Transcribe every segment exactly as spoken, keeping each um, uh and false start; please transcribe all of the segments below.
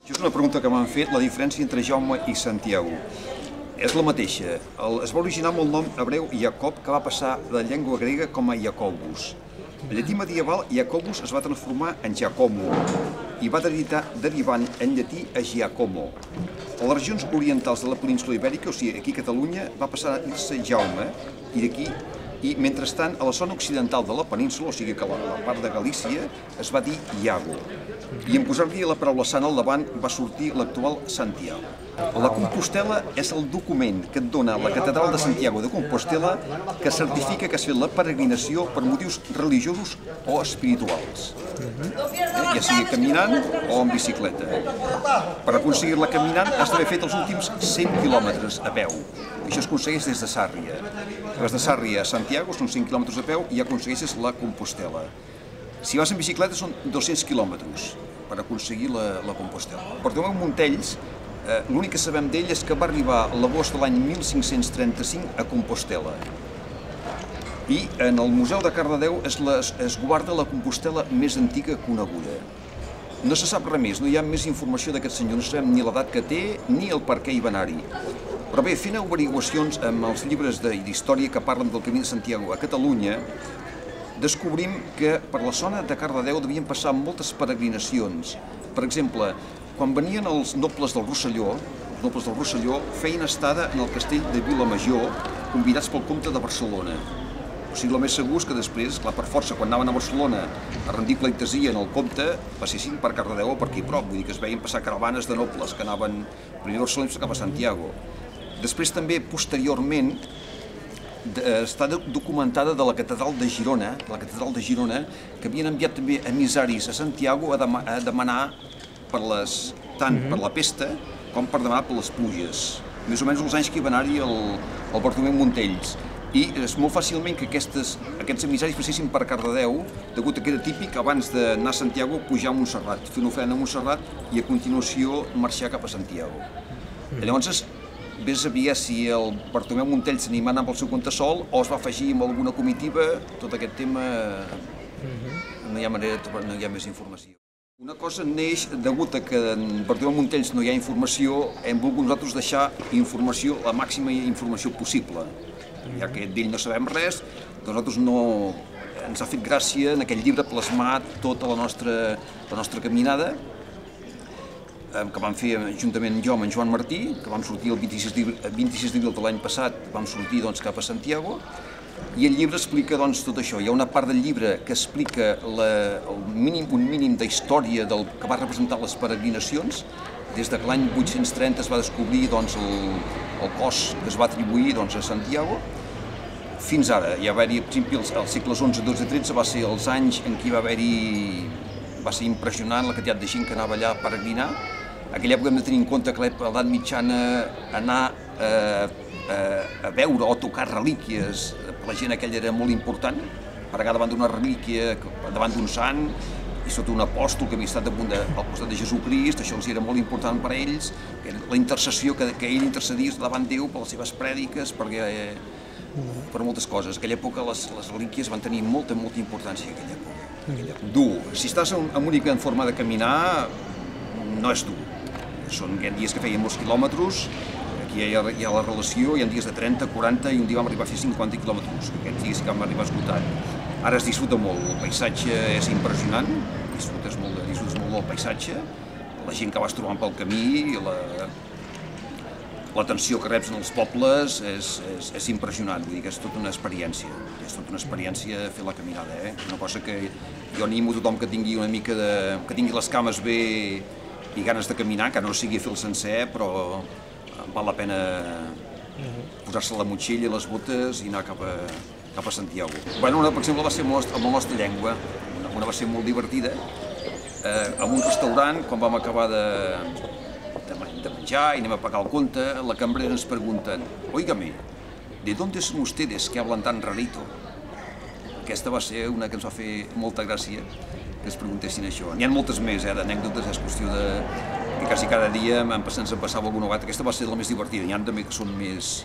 Això és una pregunta que m'han fet, la diferència entre Jaume i Santiago. És la mateixa. El, es va originar amb el nom hebreu Jacob, que va passar de la llengua grega com a Jacobus. En llatí medieval, Jacobus es va transformar en Giacomo i va derivar, derivant en llatí a Giacomo. A les regions orientals de la península Ibèrica, o sigui, aquí a Catalunya, va passar a dir-se Jaume, i d'aquí, i mentrestant, a la zona occidental de la península, o sigui que a la part de Galícia, es va dir Iago. I en posar-li la paraula sant al davant va sortir l'actual Santiago. La Compostela és el document que et dona la Catedral de Santiago de Compostela que certifica que has fet la peregrinació per motius religiosos o espirituals. Eh? Ja sigui caminant o en bicicleta. Per aconseguir-la caminant has d'haver fet els últims cent quilòmetres a peu. Això es aconsegueix des de Sàrria. Des de Sàrria a Santiago són cent quilòmetres a peu i ja aconsegueixes la Compostela. Si vas en bicicleta són dos-cents quilòmetres per aconseguir la, la Compostela. Bartomeu Montells, eh, l'únic que sabem d'ell és que va arribar a l'agost de l'any mil cinc-cents trenta-cinc a Compostela. I en el Museu de Cardedeu es, la, es guarda la Compostela més antiga coneguda. No se sap res més, no hi ha més informació d'aquest senyor, no sabem ni l'edat que té ni el per què hi va anar-hi. Però bé, fent averiguacions amb els llibres d'història que parlen del Camí de Santiago a Catalunya, descobrim que per la zona de Cardedeu devien passar moltes peregrinacions. Per exemple, quan venien els nobles del Rosselló, els nobles del Rosselló feien estada en el castell de Vilamajor, convidats pel comte de Barcelona. O sigui, el més segur és que després, clar, per força, quan anaven a Barcelona a rendir pleitesia en el comte, passessin per Cardedeu o per aquí prop, vull dir que es veien passar caravanes de nobles que anaven primer a Barcelona i cap a Santiago. Després també, posteriorment, està documentada de la Catedral de Girona, la Catedral de Girona, que havien enviat també emissaris a Santiago a, dem a demanar per les, tant per la pesta com per demanar per les pluges. Més o menys els anys que hi va anar-hi el, el Bartomeu Montells. I és molt fàcilment que aquestes, aquests emissaris passessin per Cardedeu, degut a que era típic abans d'anar a Santiago pujar a Montserrat, fer una ofrena a Montserrat i a continuació marxar cap a Santiago. Llavors, vés a veure si el Bartomeu Montells s'animava amb el seu compte sol o es va afegir amb alguna comitiva. Tot aquest tema no hi ha manera, no hi ha més informació. Una cosa neix degut a que en Bartomeu Montells no hi ha informació, hem volgut nosaltres deixar informació, la màxima informació possible. Ja que d'ell no sabem res, nosaltres no ens ha fet gràcia en aquell llibre plasmat tota la nostra, la nostra caminada, que vam fer juntament jo amb en Joan Martí, que vam sortir el vint-i-sis d'abril de l'any passat, vam sortir doncs, cap a Santiago, i el llibre explica doncs, tot això. Hi ha una part del llibre que explica la, el mínim, un mínim d'història del que va representar les peregrinacions, des de que l'any vuit-cents trenta es va descobrir doncs, el, el cos que es va atribuir doncs, a Santiago, fins ara. Hi va haver-hi, per exemple, els segles onze, dotze, tretze va ser els anys en què va haver-hi, va ser impressionant la quantitat de gent que anava allà a peregrinar. En aquella època hem de tenir en compte que a l'edat mitjana anar eh, eh, a veure o tocar relíquies, per la gent aquella era molt important, pregar davant d'una relíquia, davant d'un sant, i sota un apòstol que havia estat al costat de Jesucrist, això els era molt important per a ells, la intercessió, que, que ell intercedís davant Déu per les seves prèdiques, perquè, eh, per moltes coses. En aquella època les, les relíquies van tenir molta, molta importància en aquella època. En aquella època. Dur. Si estàs en única en forma de caminar, no és dur. Són dies que feien molts quilòmetres, aquí hi ha, hi ha la relació, hi ha dies de trenta, quaranta i un dia vam arribar a fer cinquanta quilòmetres. Aquests dies que vam arribar esgotant. Ara es disfruta molt, el paisatge és impressionant, disfrutes molt, disfrutes molt del paisatge, la gent que vas trobant pel camí, l'atenció que reps en els pobles és, és, és impressionant, vull dir que és tota una experiència, és tota una experiència fer la caminada, eh? Una cosa que jo animo a tothom que tingui una mica de, que tingui les cames bé i ganes de caminar, que no sigui fer el sencer, però val la pena posar-se la motxilla i les botes i anar cap a, cap a Santiago. Bueno, una, per exemple, va ser amb la nostra llengua, una, una va ser molt divertida. Eh, en un restaurant, quan vam acabar de, de, de menjar i anem a pagar el compte, la cambrera ens pregunten: «Óigame, ¿de dónde son ustedes que hablan tan rarito?» Aquesta va ser una que ens va fer molta gràcia, que es preguntessin això. N'hi ha moltes més, eh, d'anècdotes, és qüestió de que quasi cada dia ens en passava alguna vegada. Aquesta va ser la més divertida, n'hi ha també que són més,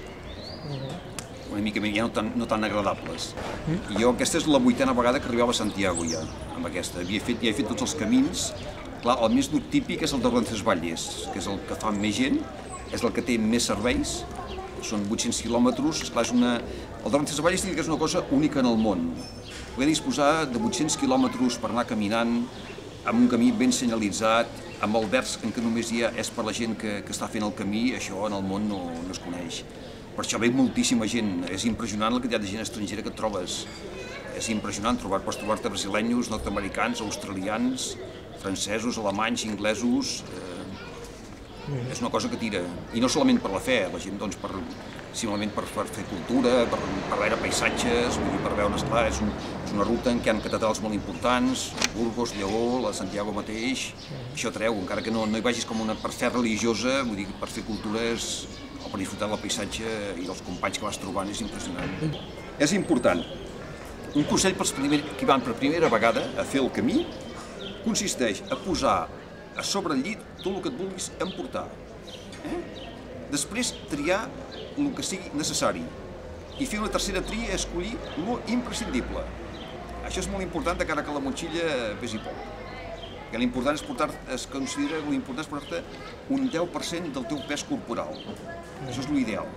una mica més, ja no tan, no tan agradables. I jo, aquesta és la vuitena vegada que arribava a Santiago ja, amb aquesta. Havia fet, ja he fet tots els camins, Clar, el més dur típic és el de Roncesvalles, que és el que fa més gent, és el que té més serveis, són vuit-cents quilòmetres, esclar, és una... El de Roncesvalles diria que és una cosa única en el món. Poder disposar de vuit-cents quilòmetres per anar caminant, amb un camí ben senyalitzat, amb albergs en què només hi ha és per la gent que, que està fent el camí, això en el món no, no es coneix. Per això ve moltíssima gent, és impressionant la quantitat de gent estrangera que et trobes. És impressionant trobar, pots trobar-te brasilenyos, nord-americans, australians, francesos, alemanys, inglesos... Eh, és una cosa que tira, i no solament per la fe, la gent doncs per, simplement per, per fer cultura, per, per veure paisatges, vull dir, per veure, esclar, és, un, és una ruta en què hi ha catedrals molt importants, Burgos, Lleó, la Santiago mateix, això treu, encara que no, no hi vagis com una per fe religiosa, vull dir, per fer cultures o per disfrutar del paisatge i dels companys que vas trobant és impressionant. És important. Un consell pels primer, que van per primera vegada a fer el camí consisteix a posar a sobre el llit tot el que et vulguis emportar. Eh? Després triar el que sigui necessari i fer una tercera tria i escollir l'imprescindible. Això és molt important de cara que la motxilla pesi poc. Que l'important és portar, es considera l'important és portar-te un deu per cent del teu pes corporal. Això és l'ideal.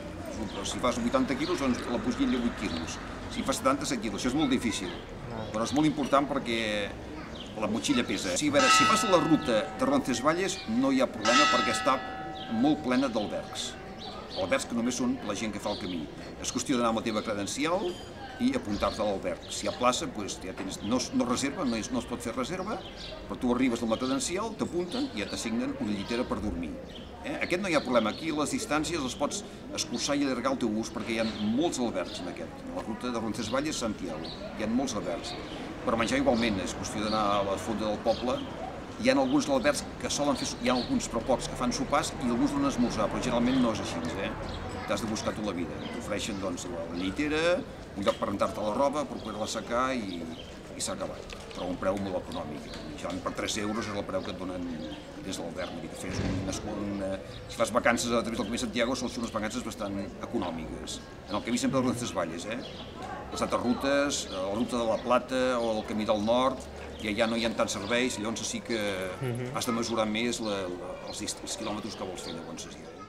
Si fas vuitanta quilos, doncs la motxilla vuit quilos. Si fas setanta, set quilos. Això és molt difícil, però és molt important perquè la motxilla pesa. Si, veure, si fas la ruta de Roncesvalles no hi ha problema perquè està molt plena d'albergs. Albergs que només són la gent que fa el camí. És qüestió d'anar amb la teva credencial i apuntar-te a l'alberg. Si hi ha plaça, doncs ja tens, no, no reserva, no, és, no es pot fer reserva, però tu arribes amb la credencial, t'apunten i ja t'assignen una llitera per dormir. Eh? Aquest no hi ha problema. Aquí les distàncies les pots escurçar i allargar el teu ús perquè hi ha molts albergs en aquest. A la ruta de Roncesvalles a Santiago hi ha molts albergs. Per menjar igualment, és qüestió d'anar a la fonda del poble. Hi ha alguns albergs que solen fer, hi ha alguns però pocs que fan sopars i alguns donen esmorzar, però generalment no és així, eh? T'has de buscar tu la vida. T'ofereixen doncs, la llitera, un lloc per rentar-te la roba, per poder-la assecar i, i s'ha acabat. Però un preu molt econòmic. Generalment per tres euros és el preu que et donen des de l'alberg. Vull dir que fes un, una, si fas vacances a través del Camí de Santiago són unes vacances bastant econòmiques. En el camí sempre de Roncesvalles, eh? Les altres rutes, la ruta de la Plata o el camí del nord, ja, ja no hi ha tants serveis, llavors sí que has de mesurar més la, la, els, els quilòmetres que vols fer, llavors.